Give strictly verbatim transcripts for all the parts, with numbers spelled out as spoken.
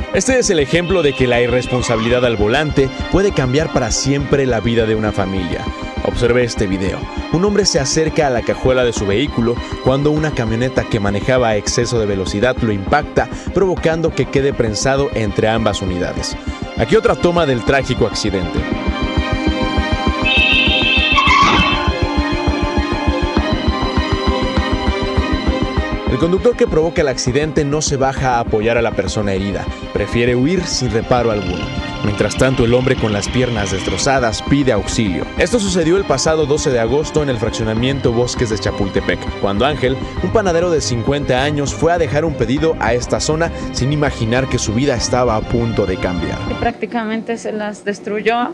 Este es el ejemplo de que la irresponsabilidad al volante puede cambiar para siempre la vida de una familia. Observe este video. Un hombre se acerca a la cajuela de su vehículo cuando una camioneta que manejaba a exceso de velocidad lo impacta, provocando que quede prensado entre ambas unidades. Aquí otra toma del trágico accidente. El conductor que provoca el accidente no se baja a apoyar a la persona herida, prefiere huir sin reparo alguno. Mientras tanto, el hombre con las piernas destrozadas pide auxilio. Esto sucedió el pasado doce de agosto en el fraccionamiento Bosques de Chapultepec, cuando Ángel, un panadero de cincuenta años, fue a dejar un pedido a esta zona sin imaginar que su vida estaba a punto de cambiar. Prácticamente se las destruyó.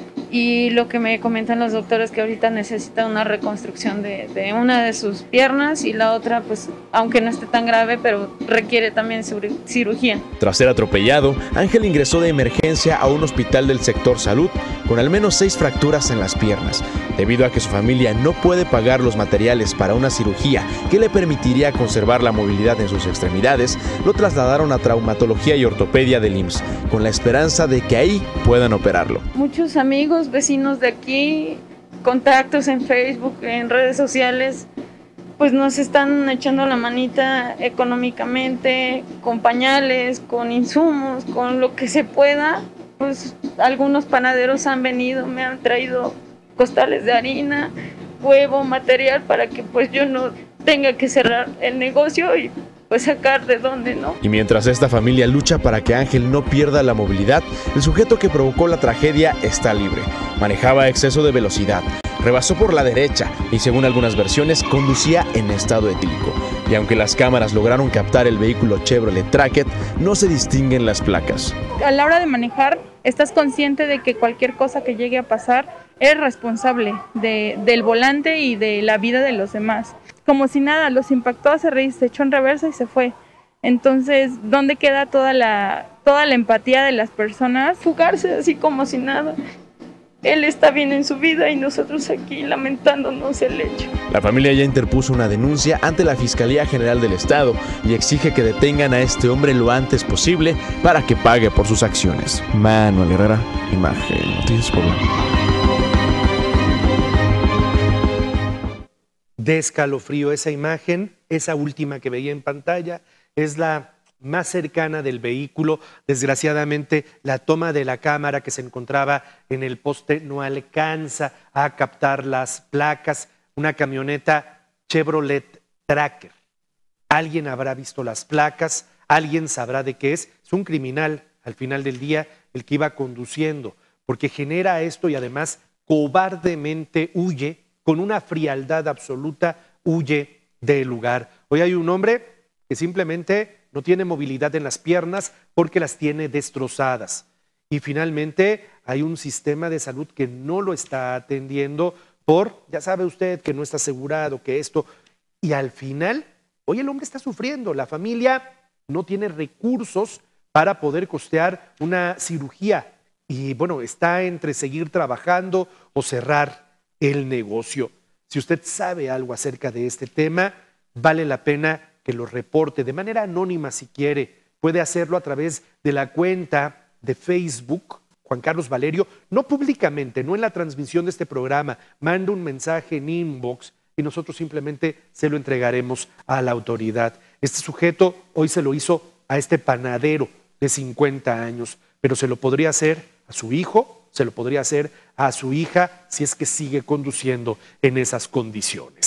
Y lo que me comentan los doctores que ahorita necesita una reconstrucción de, de una de sus piernas y la otra, pues, aunque no esté tan grave, pero requiere también cirugía. Tras ser atropellado, Ángel ingresó de emergencia a un hospital del sector salud con al menos seis fracturas en las piernas. Debido a que su familia no puede pagar los materiales para una cirugía que le permitiría conservar la movilidad en sus extremidades, lo trasladaron a traumatología y ortopedia del I M S S, con la esperanza de que ahí puedan operarlo. Muchos amigos, vecinos de aquí, contactos en Facebook, en redes sociales, pues nos están echando la manita económicamente, con pañales, con insumos, con lo que se pueda. Pues algunos panaderos han venido, me han traído costales de harina, huevo, material para que pues yo no tenga que cerrar el negocio y pues sacar de dónde, ¿no? Y mientras esta familia lucha para que Ángel no pierda la movilidad, el sujeto que provocó la tragedia está libre. Manejaba a exceso de velocidad, rebasó por la derecha y, según algunas versiones, conducía en estado etílico. Y aunque las cámaras lograron captar el vehículo Chevrolet Tracket, no se distinguen las placas. A la hora de manejar, estás consciente de que cualquier cosa que llegue a pasar, eres responsable de, del volante y de la vida de los demás. Como si nada, los impactó, se, re, se echó en reversa y se fue. Entonces, ¿dónde queda toda la, toda la empatía de las personas? Fugarse así como si nada. Él está bien en su vida y nosotros aquí lamentándonos el hecho. La familia ya interpuso una denuncia ante la Fiscalía General del Estado y exige que detengan a este hombre lo antes posible para que pague por sus acciones. Manuel Herrera, Imagen Noticias Puebla. De escalofrío esa imagen, esa última que veía en pantalla, es la más cercana del vehículo. Desgraciadamente, la toma de la cámara que se encontraba en el poste no alcanza a captar las placas. Una camioneta Chevrolet Tracker. Alguien habrá visto las placas, alguien sabrá de qué es. Es un criminal, al final del día, el que iba conduciendo, porque genera esto y además cobardemente huye, con una frialdad absoluta, huye del lugar. Hoy hay un hombre que simplemente no tiene movilidad en las piernas porque las tiene destrozadas. Y finalmente hay un sistema de salud que no lo está atendiendo por, ya sabe usted, que no está asegurado, que esto. Y al final, hoy el hombre está sufriendo. La familia no tiene recursos para poder costear una cirugía. Y bueno, está entre seguir trabajando o cerrar el negocio. Si usted sabe algo acerca de este tema, vale la pena que lo reporte de manera anónima si quiere. Puede hacerlo a través de la cuenta de Facebook, Juan Carlos Valerio, no públicamente, no en la transmisión de este programa. Manda un mensaje en inbox y nosotros simplemente se lo entregaremos a la autoridad. Este sujeto hoy se lo hizo a este panadero de cincuenta años, pero se lo podría hacer a su hijo, se lo podría hacer a su hija si es que sigue conduciendo en esas condiciones.